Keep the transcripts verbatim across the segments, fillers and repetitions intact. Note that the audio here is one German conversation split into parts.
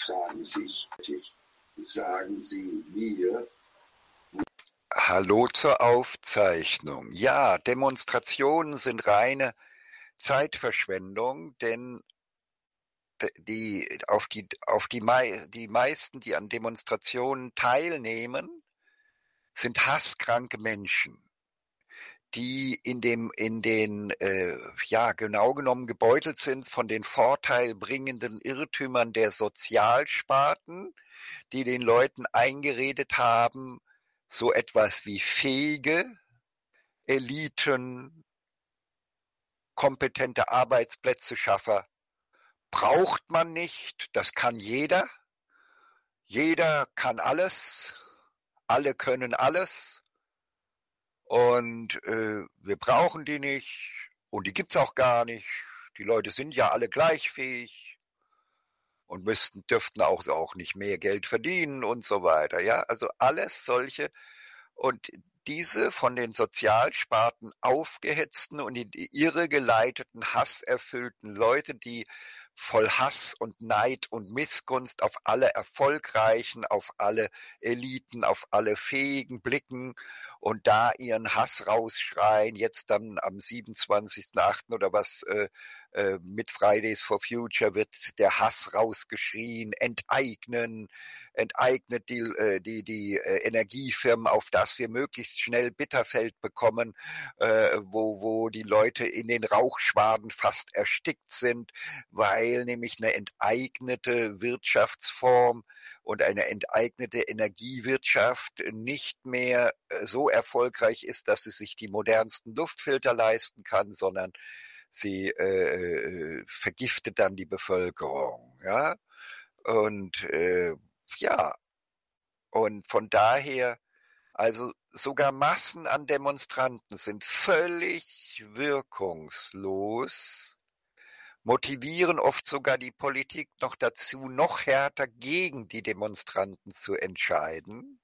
fragen sich, sagen Sie mir. Hallo zur Aufzeichnung. Ja, Demonstrationen sind reine Zeitverschwendung, denn die, auf die, auf die, mei die meisten, die an Demonstrationen teilnehmen, sind hasskranke Menschen, die in dem, in den, äh, ja, genau genommen gebeutelt sind von den vorteilbringenden Irrtümern der Sozialsparten, die den Leuten eingeredet haben, so etwas wie fähige Eliten, kompetente Arbeitsplätzeschaffer braucht man nicht, das kann jeder. Jeder kann alles, alle können alles und äh, wir brauchen die nicht und die gibt's auch gar nicht. Die Leute sind ja alle gleich fähig und müssten, dürften auch, auch nicht mehr Geld verdienen und so weiter. Ja, also alles solche und diese von den Sozialsparten aufgehetzten und in die Irre geleiteten, hasserfüllten Leute, die voll Hass und Neid und Missgunst auf alle Erfolgreichen, auf alle Eliten, auf alle Fähigen blicken und da ihren Hass rausschreien, jetzt dann am siebenundzwanzigsten achten oder was äh, äh, mit Fridays for Future wird der Hass rausgeschrien, enteignen, enteignet die, äh, die, die äh, Energiefirmen, auf das wir möglichst schnell Bitterfeld bekommen, äh, wo, wo die Leute in den Rauchschwaden fast erstickt sind, weil nämlich eine enteignete Wirtschaftsform und eine enteignete Energiewirtschaft nicht mehr so erfolgreich ist, dass sie sich die modernsten Luftfilter leisten kann, sondern sie äh, vergiftet dann die Bevölkerung, ja. Und äh, ja, und von daher, also sogar Massen an Demonstranten sind völlig wirkungslos, motivieren oft sogar die Politik noch dazu, noch härter gegen die Demonstranten zu entscheiden.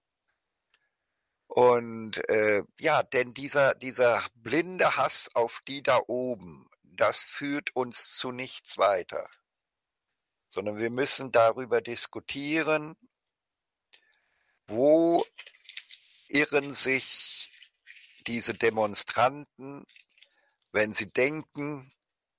Und äh, ja, denn dieser, dieser blinde Hass auf die da oben, das führt uns zu nichts weiter, sondern wir müssen darüber diskutieren, wo irren sich diese Demonstranten, wenn sie denken,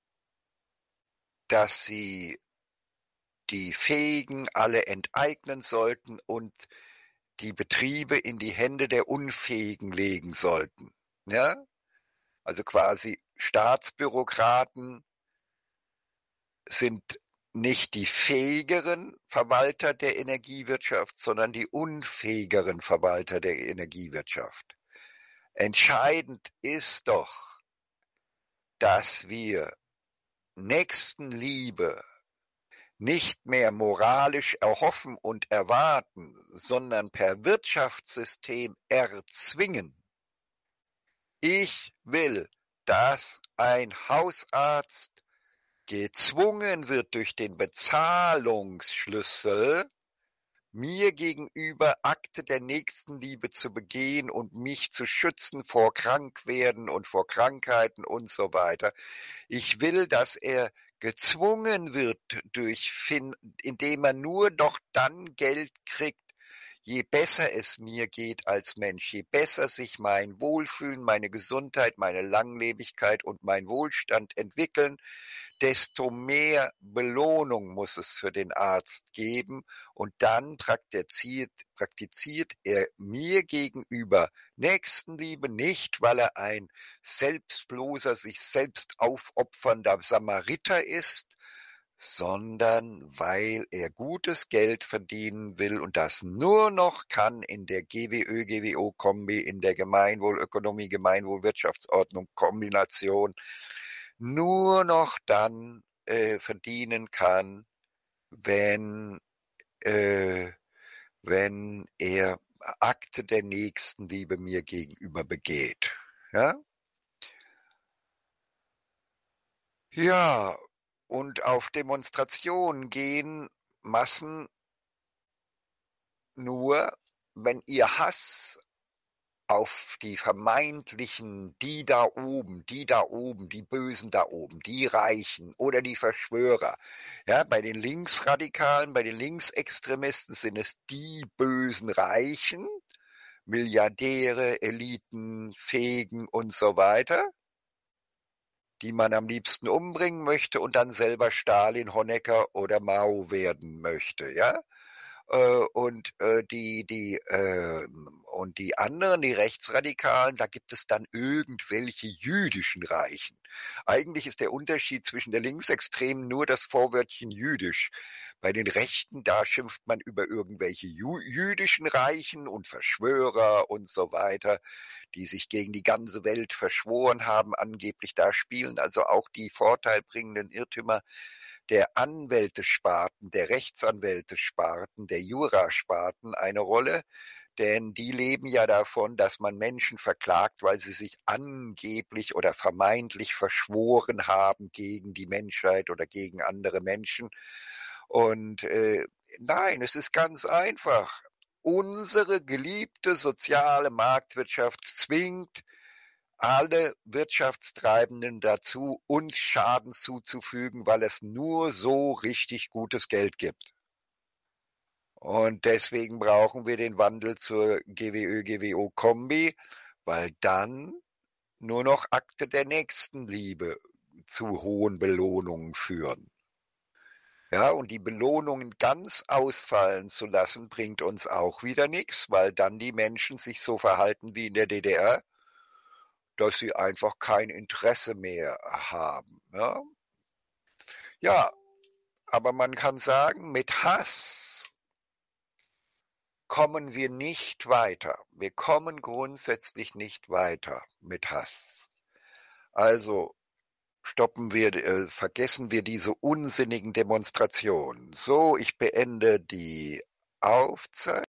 dass sie die Fähigen alle enteignen sollten und die Betriebe in die Hände der Unfähigen legen sollten. Ja? Also quasi Staatsbürokraten sind nicht die fähigeren Verwalter der Energiewirtschaft, sondern die unfähigeren Verwalter der Energiewirtschaft. Entscheidend ist doch, dass wir Nächstenliebe nicht mehr moralisch erhoffen und erwarten, sondern per Wirtschaftssystem erzwingen. Ich will, dass ein Hausarzt gezwungen wird durch den Bezahlungsschlüssel, mir gegenüber Akte der Nächstenliebe zu begehen und mich zu schützen vor Krankwerden und vor Krankheiten und so weiter. Ich will, dass er gezwungen wird, durch fin- indem er nur doch dann Geld kriegt, je besser es mir geht als Mensch, je besser sich mein Wohlfühlen, meine Gesundheit, meine Langlebigkeit und mein Wohlstand entwickeln, desto mehr Belohnung muss es für den Arzt geben und dann praktiziert, praktiziert er mir gegenüber Nächstenliebe nicht, weil er ein selbstloser, sich selbst aufopfernder Samariter ist, sondern weil er gutes Geld verdienen will und das nur noch kann in der G W Ö G W O-Kombi, in der Gemeinwohlökonomie, Gemeinwohlwirtschaftsordnung Kombination, nur noch dann äh, verdienen kann, wenn, äh, wenn er Akte der Nächstenliebe mir gegenüber begeht. Ja? Ja, und auf Demonstrationen gehen Massen nur, wenn ihr Hass auf die vermeintlichen, die da oben, die da oben, die Bösen da oben, die Reichen oder die Verschwörer. Ja, bei den Linksradikalen, bei den Linksextremisten sind es die bösen Reichen, Milliardäre, Eliten, Fegen und so weiter, die man am liebsten umbringen möchte und dann selber Stalin, Honecker oder Mao werden möchte, ja. Äh, und äh, die die äh, und die anderen, die Rechtsradikalen, da gibt es dann irgendwelche jüdischen Reichen. Eigentlich ist der Unterschied zwischen der Linksextremen nur das Vorwörtchen jüdisch. Bei den Rechten, da schimpft man über irgendwelche jü jüdischen Reichen und Verschwörer und so weiter, die sich gegen die ganze Welt verschworen haben, angeblich. Da spielen also auch die vorteilbringenden Irrtümer der Anwältesparten, der Rechtsanwältesparten, der Jurasparten eine Rolle, denn die leben ja davon, dass man Menschen verklagt, weil sie sich angeblich oder vermeintlich verschworen haben gegen die Menschheit oder gegen andere Menschen. Und äh, nein, es ist ganz einfach. Unsere geliebte soziale Marktwirtschaft zwingt alle Wirtschaftstreibenden dazu, uns Schaden zuzufügen, weil es nur so richtig gutes Geld gibt. Und deswegen brauchen wir den Wandel zur G W Ö G W O-Kombi, weil dann nur noch Akte der Nächstenliebe zu hohen Belohnungen führen. Ja, und die Belohnungen ganz ausfallen zu lassen, bringt uns auch wieder nichts, weil dann die Menschen sich so verhalten wie in der D D R, dass sie einfach kein Interesse mehr haben. Ja, ja, aber man kann sagen, mit Hass kommen wir nicht weiter. Wir kommen grundsätzlich nicht weiter mit Hass. Also stoppen wir, äh, vergessen wir diese unsinnigen Demonstrationen. So, ich beende die Aufzeichnung.